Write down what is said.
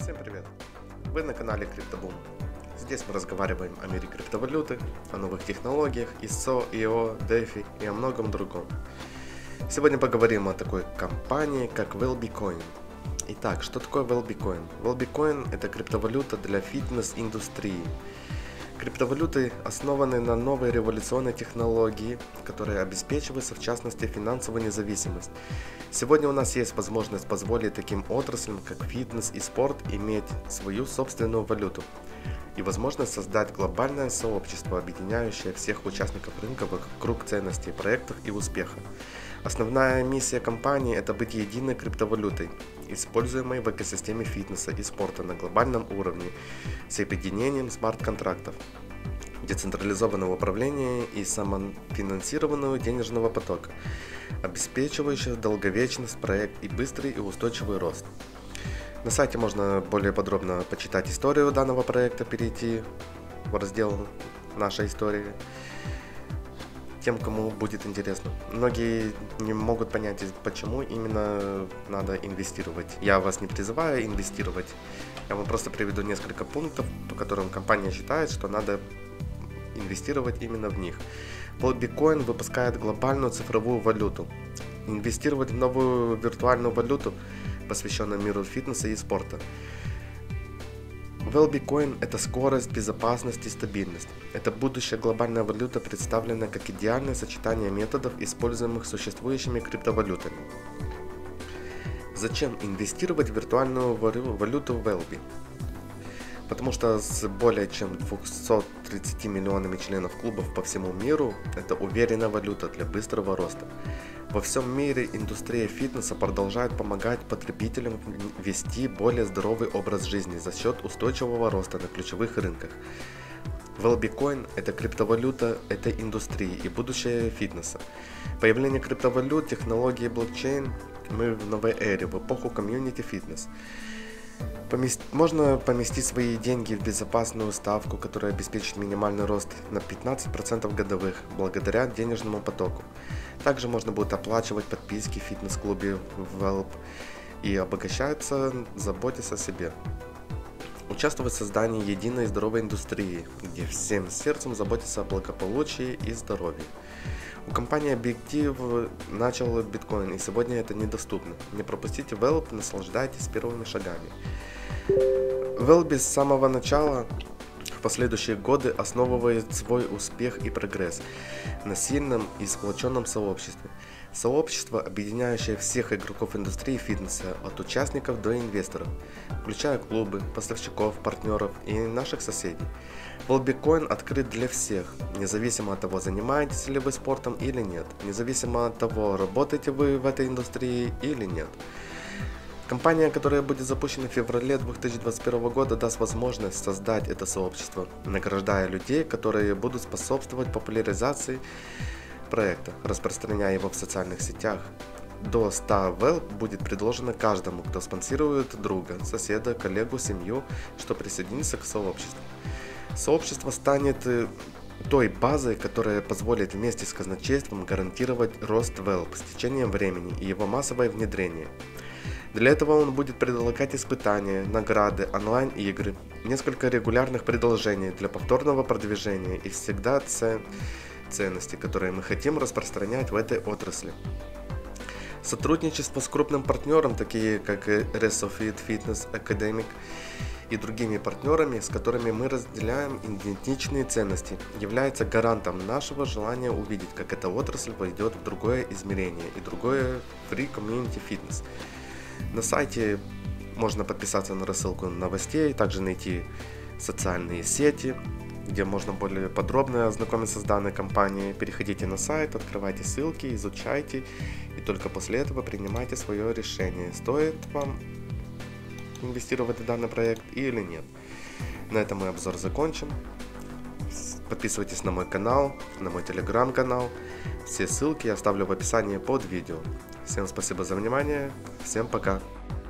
Всем привет! Вы на канале CryptoBoom. Здесь мы разговариваем о мире криптовалюты, о новых технологиях, ISO, IO, DeFi и о многом другом. Сегодня поговорим о такой компании, как WellBeCoin. Итак, что такое WellBeCoin? WellBeCoin — это криптовалюта для фитнес-индустрии. Криптовалюты основаны на новой революционной технологии, которая обеспечивается, в частности, финансовую независимость. Сегодня у нас есть возможность позволить таким отраслям, как фитнес и спорт, иметь свою собственную валюту и возможность создать глобальное сообщество, объединяющее всех участников рынка вокруг ценностей, проектов и успеха. Основная миссия компании — это быть единой криптовалютой, используемой в экосистеме фитнеса и спорта на глобальном уровне с объединением смарт-контрактов, децентрализованного управления и самофинансированного денежного потока, обеспечивающего долговечность проект и быстрый и устойчивый рост. На сайте можно более подробно почитать историю данного проекта, перейти в раздел «Наша история», тем, кому будет интересно. Многие не могут понять, почему именно надо инвестировать. Я вас не призываю инвестировать, я вам просто приведу несколько пунктов, по которым компания считает, что надо инвестировать именно в них. WellBeCoin выпускает глобальную цифровую валюту. Инвестировать в новую виртуальную валюту, посвященную миру фитнеса и спорта. WellBeCoin — это скорость, безопасность и стабильность. Это будущая глобальная валюта, представленная как идеальное сочетание методов, используемых существующими криптовалютами. Зачем инвестировать в виртуальную валюту WellBe? Потому что с более чем 230 миллионами членов клубов по всему миру это уверенная валюта для быстрого роста. Во всем мире индустрия фитнеса продолжает помогать потребителям вести более здоровый образ жизни за счет устойчивого роста на ключевых рынках. WellBeCoin — это криптовалюта этой индустрии и будущее фитнеса. Появление криптовалют, технологии блокчейн — мы в новой эре, в эпоху комьюнити фитнес. Можно поместить свои деньги в безопасную ставку, которая обеспечит минимальный рост на 15% годовых благодаря денежному потоку. Также можно будет оплачивать подписки в фитнес-клубе Well и обогащаться, заботясь о себе. Участвовать в создании единой и здоровой индустрии, где всем сердцем заботятся о благополучии и здоровье. У компании Big начал биткоин, и сегодня это недоступно. Не пропустите Well, наслаждайтесь первыми шагами. WellBe с самого начала в последующие годы основывает свой успех и прогресс на сильном и сплоченном сообществе. Сообщество, объединяющее всех игроков индустрии фитнеса, от участников до инвесторов, включая клубы, поставщиков, партнеров и наших соседей. WellBeCoin открыт для всех, независимо от того, занимаетесь ли вы спортом или нет, независимо от того, работаете вы в этой индустрии или нет. Компания, которая будет запущена в феврале 2021 года, даст возможность создать это сообщество, награждая людей, которые будут способствовать популяризации проекта, распространяя его в социальных сетях. До 100 Well будет предложено каждому, кто спонсирует друга, соседа, коллегу, семью, что присоединится к сообществу. Сообщество станет той базой, которая позволит вместе с казначейством гарантировать рост Well с течением времени и его массовое внедрение. Для этого он будет предлагать испытания, награды, онлайн-игры, несколько регулярных предложений для повторного продвижения и всегда ценности, которые мы хотим распространять в этой отрасли. Сотрудничество с крупным партнером, такие как ResoFit, Fitness Academic и другими партнерами, с которыми мы разделяем идентичные ценности, является гарантом нашего желания увидеть, как эта отрасль войдет в другое измерение и другое Free Community Fitness. На сайте можно подписаться на рассылку новостей, также найти социальные сети, где можно более подробно ознакомиться с данной компанией. Переходите на сайт, открывайте ссылки, изучайте и только после этого принимайте свое решение, стоит вам инвестировать в данный проект или нет. На этом мой обзор закончен. Подписывайтесь на мой канал, на мой телеграм-канал. Все ссылки я оставлю в описании под видео. Всем спасибо за внимание. Всем пока.